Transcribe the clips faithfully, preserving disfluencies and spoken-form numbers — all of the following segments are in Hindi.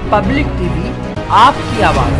पब्लिक टीवी, आपकी आवाज।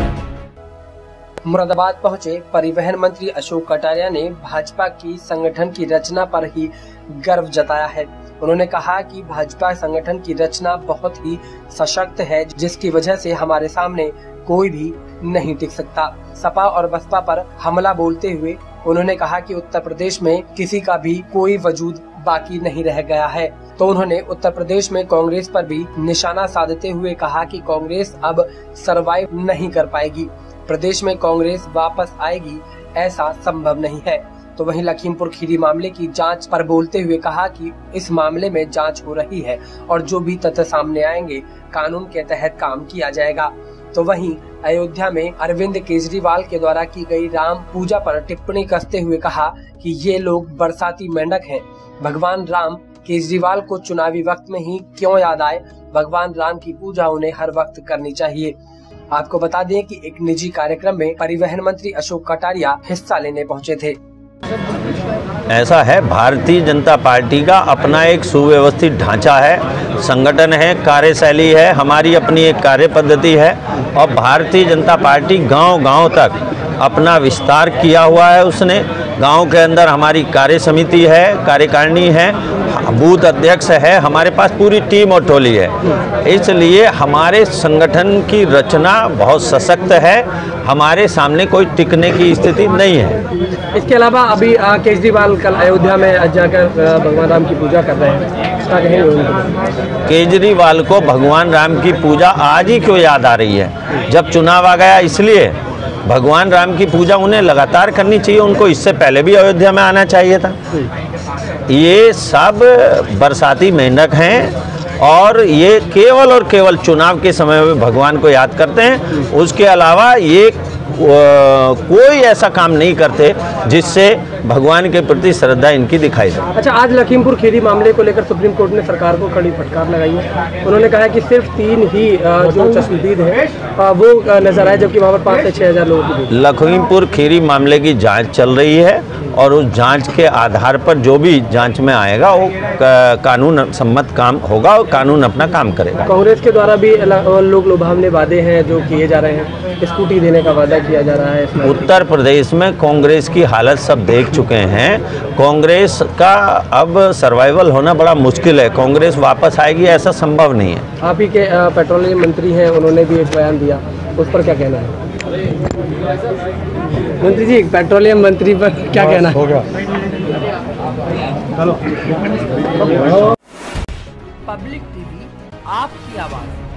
मुरादाबाद पहुंचे परिवहन मंत्री अशोक कटारिया ने भाजपा की संगठन की रचना पर ही गर्व जताया है। उन्होंने कहा कि भाजपा संगठन की रचना बहुत ही सशक्त है, जिसकी वजह से हमारे सामने कोई भी नहीं टिक सकता। सपा और बसपा पर हमला बोलते हुए उन्होंने कहा कि उत्तर प्रदेश में किसी का भी कोई वजूद बाकी नहीं रह गया है। तो उन्होंने उत्तर प्रदेश में कांग्रेस पर भी निशाना साधते हुए कहा कि कांग्रेस अब सरवाइव नहीं कर पाएगी, प्रदेश में कांग्रेस वापस आएगी ऐसा संभव नहीं है। तो वहीं लखीमपुर खीरी मामले की जांच पर बोलते हुए कहा कि इस मामले में जांच हो रही है और जो भी तथ्य सामने आएंगे कानून के तहत काम किया जाएगा। तो वहीं अयोध्या में अरविंद केजरीवाल के द्वारा की गई राम पूजा पर टिप्पणी कसते हुए कहा कि ये लोग बरसाती मेंढक हैं। भगवान राम केजरीवाल को चुनावी वक्त में ही क्यों याद आए? भगवान राम की पूजा उन्हें हर वक्त करनी चाहिए। आपको बता दें कि एक निजी कार्यक्रम में परिवहन मंत्री अशोक कटारिया हिस्सा लेने पहुंचे थे। ऐसा है, भारतीय जनता पार्टी का अपना एक सुव्यवस्थित ढांचा है, संगठन है, कार्यशैली है, हमारी अपनी एक कार्य पद्धति है और भारतीय जनता पार्टी गांव-गांव तक अपना विस्तार किया हुआ है। उसने गांव के अंदर हमारी कार्य समिति है, कार्यकारिणी है, बूथ अध्यक्ष है, हमारे पास पूरी टीम और टोली है। इसलिए हमारे संगठन की रचना बहुत सशक्त है, हमारे सामने कोई टिकने की स्थिति नहीं है। इसके अलावा अभी केजरीवाल कल अयोध्या में जाकर भगवान राम की पूजा कर रहे हैं, क्या कहेंगे? केजरीवाल को भगवान राम की पूजा आज ही क्यों याद आ रही है? जब चुनाव आ गया, इसलिए भगवान राम की पूजा उन्हें लगातार करनी चाहिए। उनको इससे पहले भी अयोध्या में आना चाहिए था। ये सब बरसाती मेंढक हैं और ये केवल और केवल चुनाव के समय में भगवान को याद करते हैं। उसके अलावा ये कोई ऐसा काम नहीं करते जिससे भगवान के प्रति श्रद्धा इनकी दिखाई दे। अच्छा, आज लखीमपुर खीरी मामले को लेकर सुप्रीम कोर्ट ने सरकार को कड़ी फटकार लगाई है। उन्होंने कहा कि सिर्फ तीन ही जो चश्मदीद है वो नजर आए, जबकि वहाँ पर पाँच से छह हजार लोगों की। लखीमपुर खीरी मामले की जांच चल रही है और उस जांच के आधार पर जो भी जांच में आएगा वो कानून सम्मत काम होगा और कानून अपना काम करेगा। कांग्रेस के द्वारा भी लोग लुभावने वादे हैं जो किए जा रहे हैं, स्कूटी देने का वादा किया जा रहा है। उत्तर प्रदेश में कांग्रेस की हालत सब देख चुके हैं। कांग्रेस का अब सर्वाइवल होना बड़ा मुश्किल है। कांग्रेस वापस आएगी ऐसा संभव नहीं है। आप ही के पेट्रोलियम मंत्री हैं, उन्होंने भी एक बयान दिया, उस पर क्या कहना है? मंत्री जी, पेट्रोलियम मंत्री पर क्या कहना है? पब्लिक टीवी, आपकी आवाज।